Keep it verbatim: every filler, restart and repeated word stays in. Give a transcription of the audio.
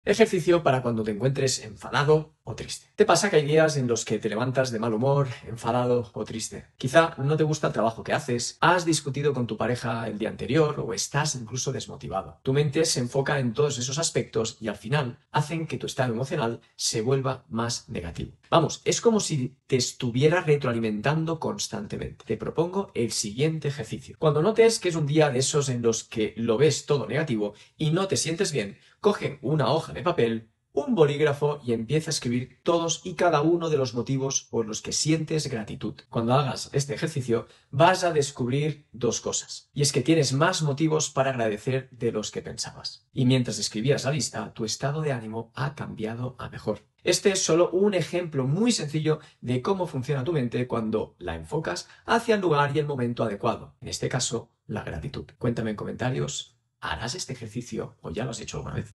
Ejercicio para cuando te encuentres enfadado o triste. ¿Te pasa que hay días en los que te levantas de mal humor, enfadado o triste? Quizá no te gusta el trabajo que haces, has discutido con tu pareja el día anterior o estás incluso desmotivado. Tu mente se enfoca en todos esos aspectos y al final hacen que tu estado emocional se vuelva más negativo. Vamos, es como si te estuviera retroalimentando constantemente. Te propongo el siguiente ejercicio. Cuando notes que es un día de esos en los que lo ves todo negativo y no te sientes bien, coge una hoja de papel, un bolígrafo y empieza a escribir todos y cada uno de los motivos por los que sientes gratitud. Cuando hagas este ejercicio vas a descubrir dos cosas. Y es que tienes más motivos para agradecer de los que pensabas. Y mientras escribías la lista, tu estado de ánimo ha cambiado a mejor. Este es solo un ejemplo muy sencillo de cómo funciona tu mente cuando la enfocas hacia el lugar y el momento adecuado. En este caso, la gratitud. Cuéntame en comentarios, ¿harás este ejercicio o ya lo has hecho alguna vez?